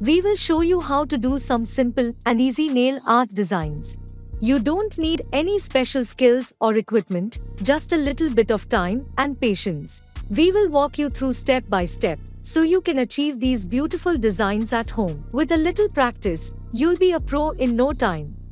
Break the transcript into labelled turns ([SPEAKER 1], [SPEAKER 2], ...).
[SPEAKER 1] We will show you how to do some simple and easy nail art designs. You don't need any special skills or equipment, just a little bit of time and patience. We will walk you through step by step, so you can achieve these beautiful designs at home. With a little practice, you'll be a pro in no time.